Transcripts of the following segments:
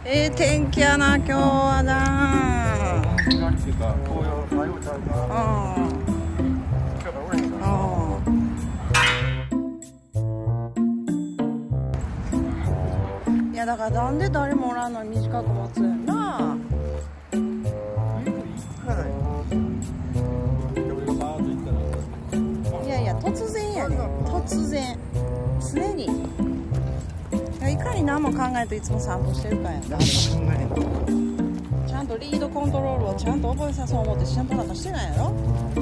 天気やな今日はな。いやだからなんで誰もおらんのに短く持つんな。いやいや突然やねん、突然常にいかに何も考えんといつも散歩してるかやんな。ちゃんとリードコントロールをちゃんと覚えさそう思ってちゃんとなんかしてないやろ。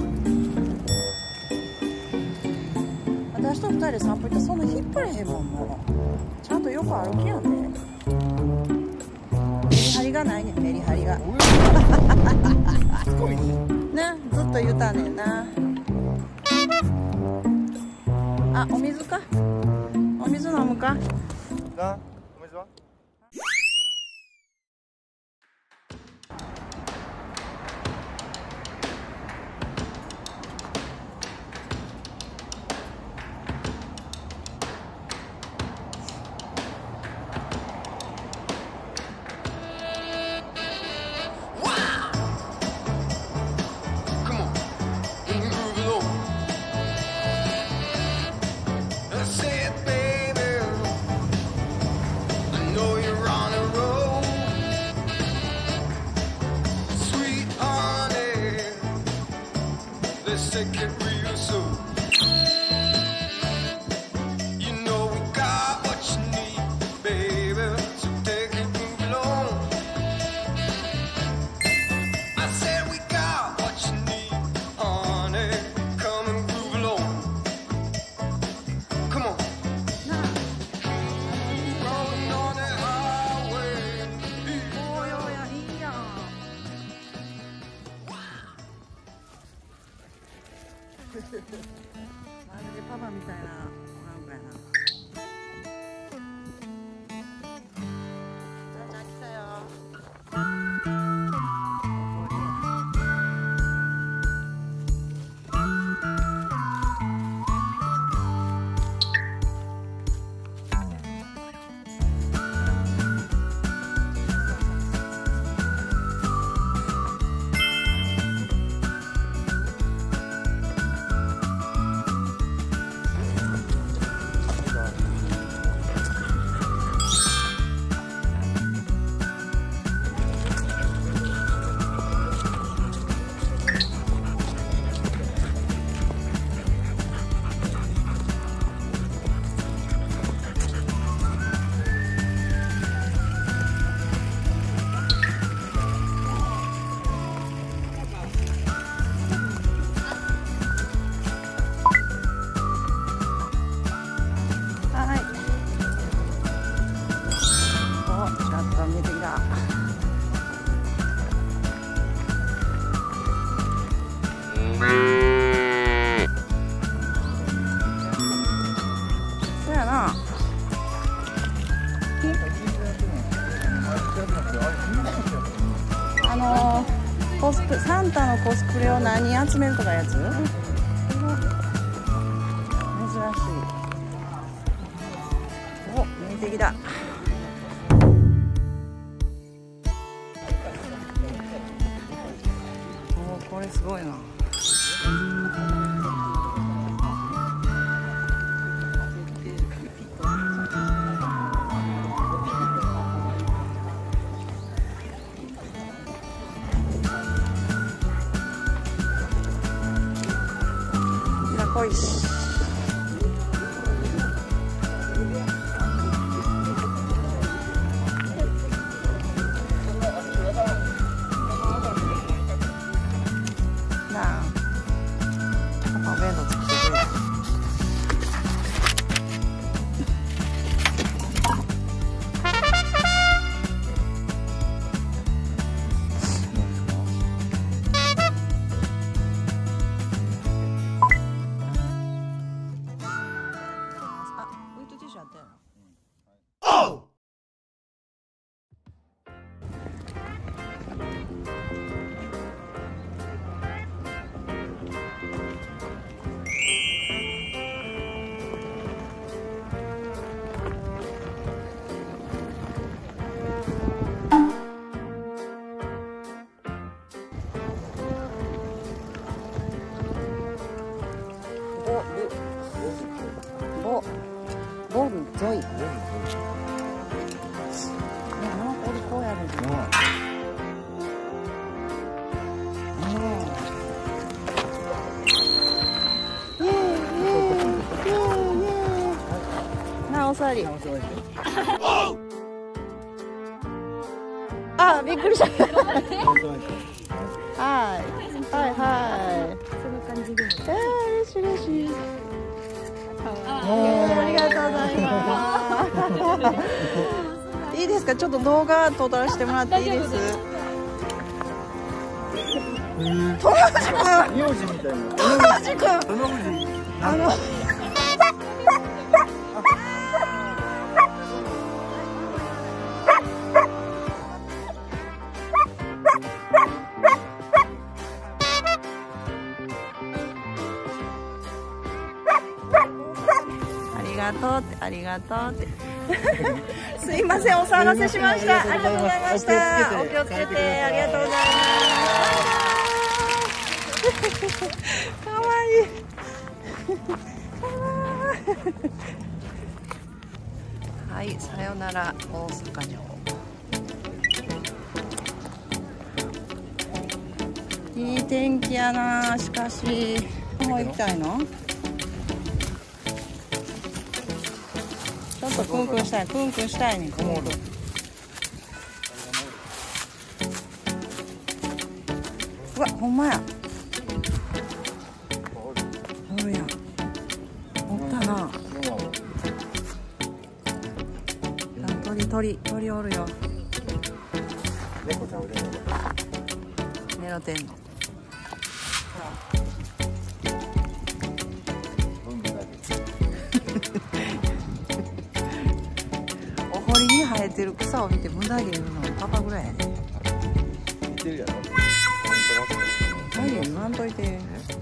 私と2人で散歩行ったらそんな引っ張れへんもん。もうちゃんと横歩きやんで。メリハリがないねん、メリハリがな、ずっと言うたんねんな。あ、お水か、お水飲むかな、お水はTake it real soon. You know we got what you need, baby. So take it, move along. I said we got what you need, honey. Come and groove along. Come on. Rolling on the highway. まるでパパみたいななんかやな。さあちゃん来たよ。そうやな。コスプサンタのコスプレを何人集めるとかやつ？珍しい。お、見えてきた。お、これすごいな。おいしい。なあ、パパお弁当作ってくれ。 ボルゾイ。こうやるんだ。なおさり。あ、びっくりした。はいはいはい。 その感じでも。 嬉しい嬉しい。ありがとうございます。いいですか、ちょっと動画撮らせてもらっていいです。友藤君。 名字みたいな。 友藤君。ありがとうって、ありがとうって。すいません、お騒がせしました。ありがとうございました。お気をつけて、ありがとうございます。かわいい。はい、さよなら、大阪城。いい天気やな、しかし。もう行きたいの？ちょっとクンクンしたい、クンクンしたいね。うわ、ほんまや。おるやん。おったな。鳥おるよ。 猫ちゃんおるね。 寝ろてんの。お堀に生えてる草を見て無駄毛言うのパパぐらいやね。 似てるやろ。 無駄毛言わんといて。